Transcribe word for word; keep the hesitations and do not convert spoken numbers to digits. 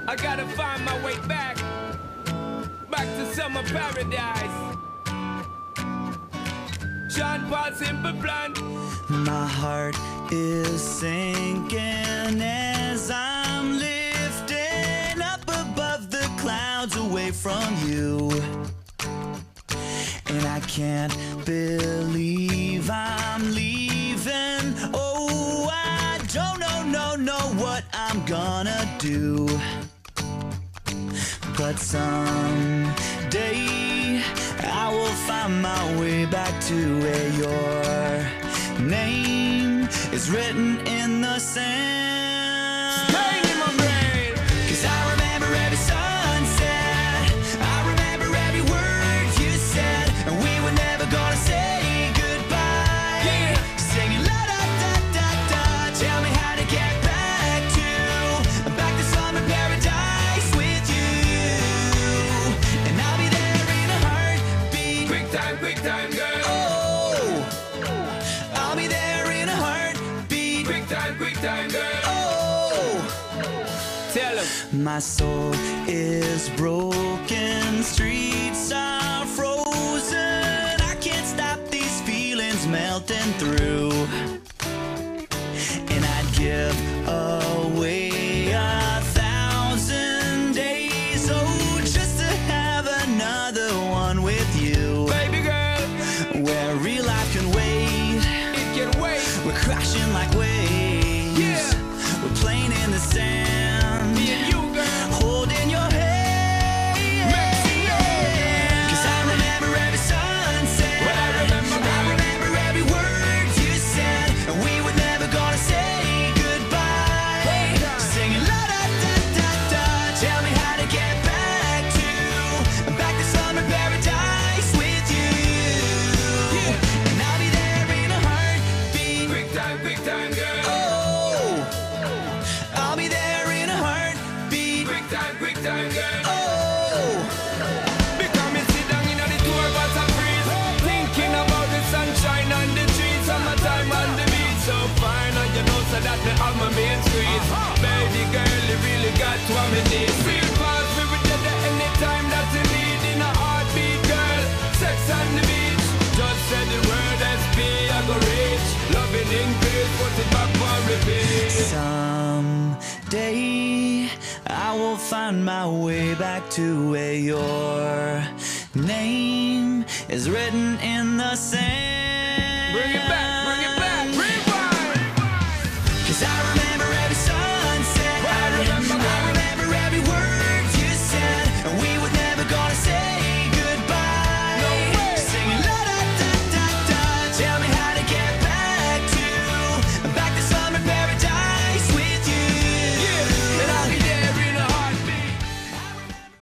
I gotta find my way back, back to summer paradise. Sean Paul, Simple Plan. My heart is sinking as I'm lifting up above the clouds away from you. And I can't believe I'm leaving. Oh, I don't know, no, know what I'm gonna do. But someday I will find my way back to where your name is written in the sand. Staying in my brain. 'Cause I remember every sunset, I remember every word you said, and we were never gonna say goodbye. Yeah. Singing la da da da da, tell me how to get back to, back to summer paradise with you. And I'll be there in a heartbeat. Quick time, quick time, girl. Oh, I'll be there in a heartbeat. Quick time, quick time, girl. Oh, Tell him. my soul is broken, streets are frozen. I can't stop these feelings melting through. And I'd give away a thousand days, oh, just to have another one with you. Baby girl, Where real life can wait, it can wait. we're crashing like waves. Yeah. We're playing in the sand, Me and you, girl. holding your hand. Mexico. 'Cause I remember every sunset, What I remember, I remember every word you said, and we were never gonna say goodbye. Singing la da da da da, tell me how to get back to, back to summer paradise with you. And I'll be there in a heartbeat. Quick time, quick time, girl. Oh, I'll be there in a heartbeat. Quick time, quick time, girl. Oh, Because me sit down in the tour bus and freeze, thinking about the sunshine on the trees, summertime on the beach. So fine, and you know so that me have my main squeeze. Baby girl, you really got what me need. Feel fast, we will get there anytime that you need. In a heartbeat, girl, sex on the beach. Just say the word S P, I go reach. Loving in peace, put it back for repeat. someday I will find my way back to where your name is written in the sand. Bring it back, bring it back, rewind. 'Cause I